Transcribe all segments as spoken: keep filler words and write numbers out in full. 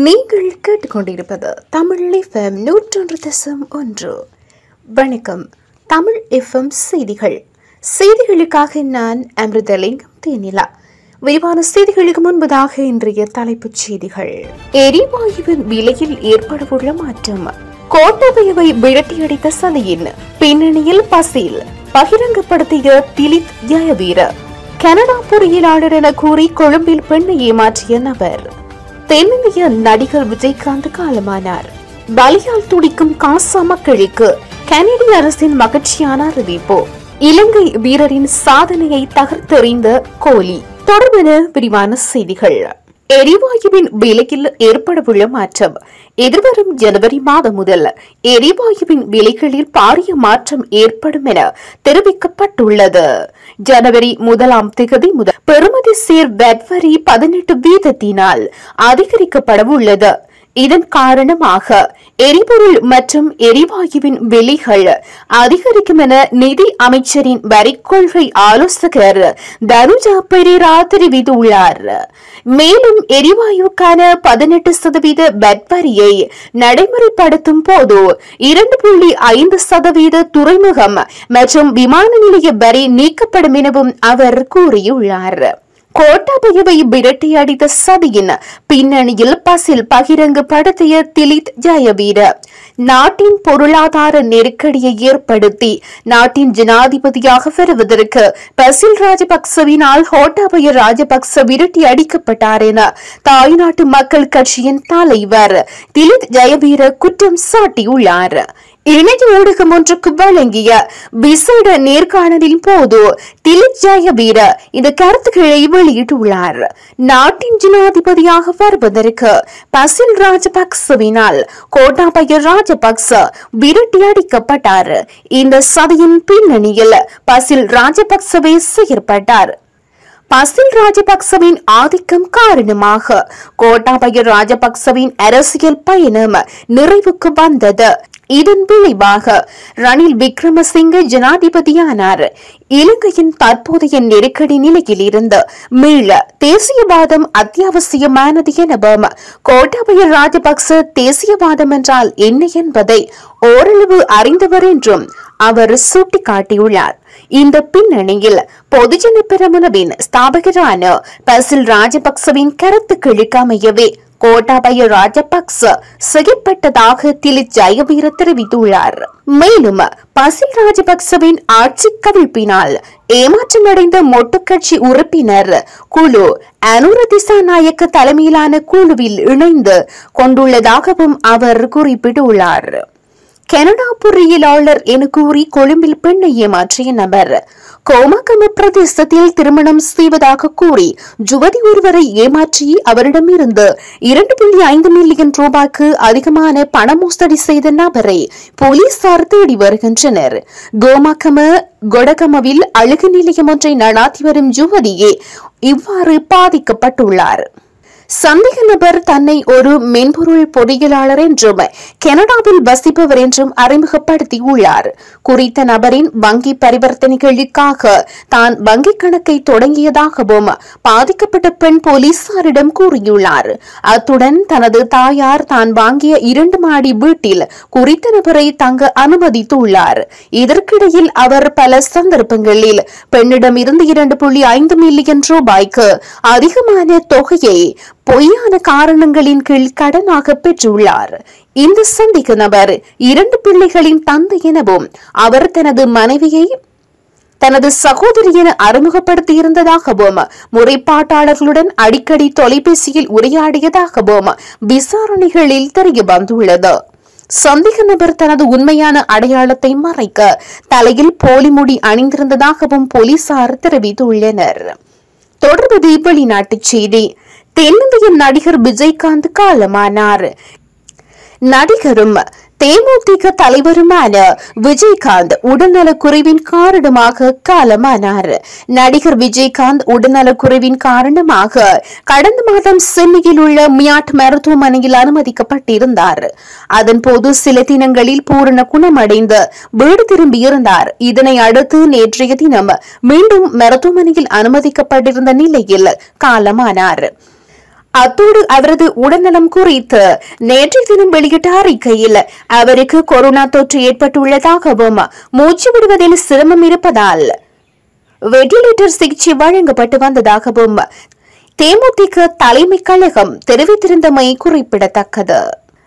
நீங்கள் கேட்டுக்கொண்டிருப்பது தமிழ் எஃப்எம் நூற்றொன்று தசம் ஒன்று. வணக்கம். தமிழ் எஃப்எம் செய்திகள். செய்திகளுக்காக நான் அமிர்தலிங்கம் தேனிலா. விரிவான செய்திகளுக்கு முன்பதாக இன்றைய தலைப்புச் செய்திகள். எரிவாயுவின் விலையில் ஏற்படவுள்ள மாற்றம், கோட்டாபயவை விரட்டியடித்த சதியின் பின்னணியில் பசில் பகிரங்கப்படுத்திய திலித் ஜயவீர, கனடா பொறியியலாளர் என கூறி கொழும்பில் பெண்ணை ஏமாற்றிய நபர், தென்னிந்திய நடிகர் விஜயகாந்த் காலமானார். பலியால் துடிக்கும் காசா மக்களுக்கு கனடிய அரசின் மகிழ்ச்சியான அறிவிப்பு, இலங்கை வீரரின் சாதனையை தகர்த்தெறிந்த கோலி தொடர்பான விரிவான செய்திகள். எரிவாயுவின் விலையில் ஏற்படவுள்ள மாற்றம். எதிர்வரும் ஜனவரி மாதம் முதல் எரிவாயுவின் விலைகளில் பாரிய மாற்றம் ஏற்படும் என தெரிவிக்கப்பட்டுள்ளது. ஜனவரி முதலாம் தேதி முதல் பெறுமதி சேர் வெட் வரி பதினெட்டு வீதத்தினால் அதிகரிக்கப்படவுள்ளது. இதன் காரணமாக எரிபொருள் மற்றும் எரிவாயுவின் விலைகள் அதிகரிக்கும் என நிதி அமைச்சரின் வரி கொள்கை ஆலோசகர் தனுஜா பெரேரா தெரிவித்துள்ளார். மேலும் எரிவாயுக்கான பதினெட்டு சதவீத வெட் வரியை நடைமுறைப்படுத்தும் போது இரண்டு புள்ளி ஐந்து சதவீத துறைமுகம் மற்றும் விமான நிலைய வரி நீக்கப்படும் எனவும் அவர் கூறியுள்ளார். கோட்டாபயவை விரட்டி அடித்த சதியின் பின்னணியில் பசில் பகிரங்கப்படுத்திய திலித் ஜயவீர, நாட்டின் பொருளாதார நெருக்கடியை ஏற்படுத்தி நாட்டின் ஜனாதிபதியாக வருவதற்கு பசில் ராஜபக்சவினால் கோட்டாபய ராஜபக்ச விரட்டி அடிக்கப்பட்டார் என தாய்நாட்டு மக்கள் கட்சியின் தலைவர் திலித் ஜயவீர குற்றம் சாட்டியுள்ளார். இணைய ஊடகம் ஒன்றுக்கு வழங்கிய விசேட நேர்காணலின் போது திலித் ஜயவீர இந்த கருத்துக்களை வெளியிட்டுள்ளார். நாட்டின் ஜனாதிபதியாக வருவதற்கு பசில் ராஜபக்சவினால் கோட்டாபய ராஜபக்ச விரட்டி அடிக்கப்பட்டார். இந்த சதியின் பின்னணியில் பசில் ராஜபக்சவே செயற்பட்டார். பசில் ராஜபக்சவின் ஆதிக்கம் காரணமாக கோட்டாபய ராஜபக்சவின் அரசியல் பயணம் நிறைவுக்கு வந்தது. இதன் விளைவாக ரணில் விக்ரமசிங்க ஜனாதிபதியானார். இலங்கையின் தற்போதைய நெருக்கடி நிலையில் இருந்து மீள தேசியவாதம் அத்தியாவசியமானது எனவும் கோட்டாபய ராஜபக்ச தேசியவாதம் என்றால் என்ன என்பதை ஓரளவு அறிந்தவர் என்றும் அவர் சுட்டிக்காட்டியுள்ளார். இந்த பின்னணியில் பொதுஜன பெரமுனவின் ஸ்தாபகரான பசில் ராஜபக்சவின் கருத்துக்களுக்கு அமையவே கோட்டாபய ராஜபக்ச செய்யப்பட்டதாக திலித் ஜயவீர தெரிவித்துள்ளார். மேலும் பசில் ராஜபக்சவின் ஆட்சி கவிழ்ப்பினால் ஏமாற்றமடைந்த மொட்டு கட்சி உறுப்பினர் குழு அனுர திசாநாயக்க தலைமையிலான குழுவில் இணைந்து கொண்டுள்ளதாகவும் அவர் குறிப்பிட்டுள்ளார். கனடா பொறியியலாளர் என கூறி கொழும்பில் பெண்ணை ஏமாற்றிய நபர், கோமாகம பிரதேசத்தில் திருமணம் செய்வதாக கூறி ஜுவதி ஒருவரை ஏமாற்றி அவரிடமிருந்து இரண்டு புள்ளி ஐந்து மில்லியன் ரூபாய்க்கு அதிகமான பண மோசடி செய்த நபரை போலீசார் தேடி வருகின்றனர். கோமாகம கொடகமவில் அழகு நிலையம் ஒன்றை நடாத்தி வரும் ஜுவதியே இவ்வாறு பாதிக்கப்பட்டுள்ளார். சந்தேக நபர் தன்னை ஒரு மென்பொருள் பொறியியலாளர் என்றும் கனடாவில் வசிப்பவர் என்றும் அறிமுகப்படுத்தியுள்ளார். குறித்த நபரின் வங்கி பரிவர்த்தனைகளுக்காக தான் வங்கிக் கணக்கை தொடங்கியதாகவும் பாதிக்கப்பட்ட பெண் போலீசாரிடம் கூறியுள்ளார். அத்துடன் தனது தாயார் தான் வாங்கிய இரண்டு மாடி வீட்டில் குறித்த நபரை தங்க அனுமதித்துள்ளார். இதற்கிடையில் அவர் பல சந்தர்ப்பங்களில் பெண்ணிடம் இருந்து இரண்டு புள்ளி ஐந்து மில்லியன் ரூபாய்க்கு அதிகமான தொகையை பொய்யான காரணங்களின் கீழ் கடனாக பெற்றுள்ளார். இந்த சந்தேக நபர் இரண்டு பிள்ளைகளின் தந்தை எனவும் அவர் தனது மனைவியை தனது சகோதரி என அறிமுகப்படுத்தி இருந்ததாகவும் முறைப்பாட்டாளர்களுடன் அடிக்கடி தொலைபேசியில் உரையாடியதாகவும் விசாரணைகளில் தெரிய வந்துள்ளது. சந்தேக நபர் தனது உண்மையான அடையாளத்தை மறைக்க தலையில் போலி முடி அணிந்திருந்ததாகவும் போலீசார் தெரிவித்துள்ளனர். தொடர்பது வெளிநாட்டுச் செய்தி. தென்னிந்திய நடிகர் விஜயகாந்த் காலமானார். நடிகரும் தேமுதிக தலைவருமான விஜயகாந்த் உடல்நலக்குறைவின் காரணமாக காலமானார். நடிகர் விஜயகாந்த் உடல்நலக்குறைவின் காரணமாக கடந்த மாதம் சென்னையில் உள்ள மியாட் மருத்துவமனையில் அனுமதிக்கப்பட்டிருந்தார். அதன்போது சில தினங்களில் பூரண குணமடைந்து வீடு திரும்பியிருந்தார். இதனை அடுத்து நேற்றைய தினம் மீண்டும் மருத்துவமனையில் அனுமதிக்கப்பட்டிருந்த நிலையில் காலமானார். அத்தோடு அவரது உடல்நலம் குறித்து நேற்றைய தினம் வெளியிட்ட அறிக்கையில் அவருக்கு கொரோனா தொற்று ஏற்பட்டுள்ளதாகவும் மூச்சு விடுவதில் சிரமம் இருப்பதால் வெண்டிலேட்டர் சிகிச்சை வழங்கப்பட்டு வந்ததாகவும் தேமுதிக தலைமை கழகம் தெரிவித்திருந்தமை குறிப்பிடத்தக்கது.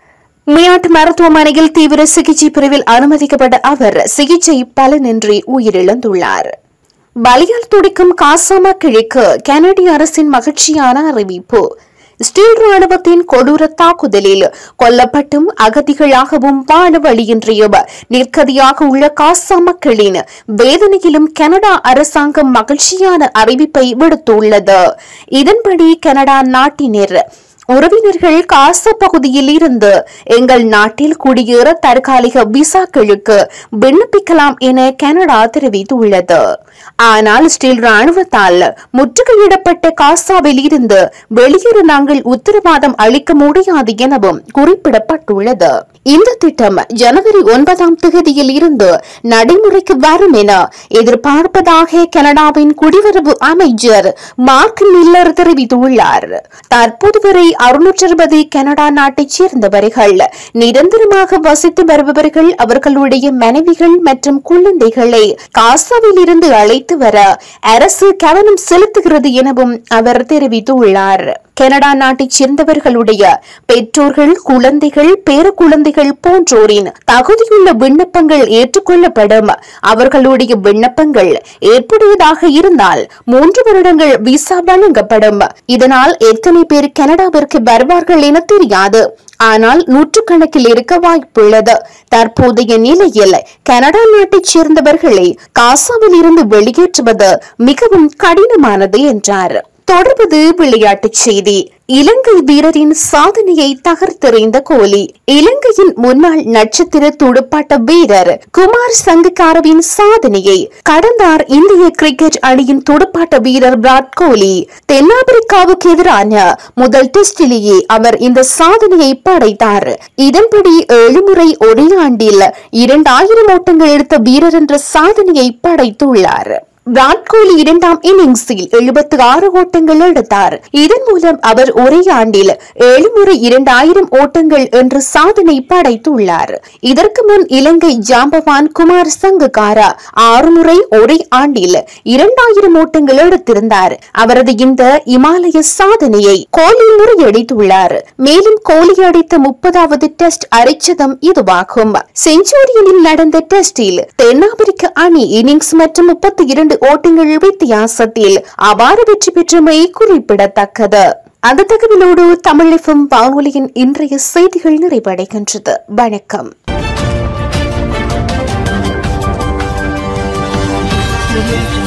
மியாட் மருத்துவமனையில் தீவிர சிகிச்சை பிரிவில் அனுமதிக்கப்பட்ட அவர் சிகிச்சை பலனின்றி உயிரிழந்துள்ளார். பலியால் துடிக்கும் காசா மக்களுக்கு கனடிய அரசின் மகிழ்ச்சியான அறிவிப்பு. ஸ்டீல் ராணுவத்தின் கொடூர தாக்குதலில் கொல்லப்பட்டும் அகதிகளாகவும் வாழ வழியின்றியும் நிற்கதியாக உள்ள காசா மக்களின் வேதனையிலும் கனடா அரசாங்கம் மகிழ்ச்சியான அறிவிப்பை விடுத்துள்ளது. இதன்படி கனடா நாட்டினர் உறவினர்கள் காசா பகுதியில் இருந்து எங்கள் நாட்டில் குடியேற தற்காலிக விசாக்களுக்கு விண்ணப்பிக்கலாம் என கனடா தெரிவித்துள்ளது. ஆனால் ஸ்டீல் ராணுவத்தால் முற்றுகையிடப்பட்ட காசாவில் இருந்து வெளியேற நாங்கள் உத்தரவாதம் அளிக்க முடியாது எனவும் குறிப்பிடப்பட்டுள்ளது. இந்த திட்டம் ஜனவரி ஒன்பதாம் தேதியில் இருந்து நடைமுறைக்கு வரும் என எதிர்பார்ப்பதாக கனடாவின் குடிவரவு அமைச்சர் மார்க் மில்லர் தெரிவித்துள்ளார். தற்போது வரை அறுநூற்று அறுபது கனடா நாட்டைச் சேர்ந்தவர்கள் நிரந்தரமாக வசித்து வருபவர்கள் அவர்களுடைய மனைவிகள் மற்றும் குழந்தைகளை காசாவில் இருந்து அழைத்து வர அரசு கவனம் செலுத்துகிறது எனவும் அவர் தெரிவித்துள்ளார். கனடா நாட்டைச் சேர்ந்தவர்களுடைய பெற்றோர்கள், குழந்தைகள், பேர குழந்தைகள் போன்றோரின் தகுதியுள்ள விண்ணப்பங்கள் ஏற்றுக்கொள்ளப்படும். அவர்களுடைய விண்ணப்பங்கள் ஏற்புடையதாக இருந்தால் மூன்று வருடங்கள் விசா வழங்கப்படும். இதனால் எத்தனை பேர் கனடாவிற்கு வருவார்கள் என தெரியாது. ஆனால் நூற்றுக்கணக்கில் இருக்க வாய்ப்புள்ளது. தற்போதைய நிலையில் கனடா நாட்டைச் சேர்ந்தவர்களை காசாவில் இருந்து வெளியேற்றுவது மிகவும் கடினமானது என்றார். தொடர்வது விளையாட்டுச் செய்தி. இலங்கை வீரரின் சாதனையை தகர்த்தெறிந்த கோலி. இலங்கையின் முன்னாள் நட்சத்திர துடுப்பாட்ட வீரர் குமார் சங்கக்காரவின் சாதனையை கடந்தார் இந்திய கிரிக்கெட் அணியின் துடுப்பாட்ட வீரர் விராட் கோலி. தென்னாப்பிரிக்காவுக்கு எதிரான முதல் டெஸ்டிலேயே அவர் இந்த சாதனையை படைத்தார். இதன்படி ஏழு முறை ஒரே ஆண்டில் இரண்டாயிரம் ஓட்டங்கள் எடுத்த வீரர் என்ற சாதனையை படைத்துள்ளார். விராட் கோலி இரண்டாம் இன்னிங்ஸில் எழுபத்தி ஆறு ஓட்டங்கள் எடுத்தார். இதன் மூலம் அவர் ஒரே ஆண்டில் ஏழு முறை இரண்டாயிரம் ஓட்டங்கள் என்ற சாதனை படைத்துள்ளார். இதற்கு முன் இலங்கை ஜாம்பவான் குமார் சங்கக்காரா ஆறு முறை ஒரே ஆண்டில் இரண்டாயிரம் ஓட்டங்கள் எடுத்திருந்தார். அவரது இந்த இமாலய சாதனையை கோலி முறியடித்துள்ளார். மேலும் கோலி அடித்த முப்பதாவது டெஸ்ட் அரைச்சதம் இதுவாகும். செஞ்சுரியனில் நடந்த டெஸ்டில் தென்னாப்பிரிக்க அணி இன்னிங்ஸ் மற்றும் முப்பத்தி இரண்டு ஓட்டங்கள் வித்தியாசத்தில் அபார வெற்றி பெற்றமை குறிப்பிடத்தக்கது. அந்த தகவலோடு தமிழ் எஃப்எம் வானொலியின் இன்றைய செய்திகள் நிறைவடைகின்றது. வணக்கம்.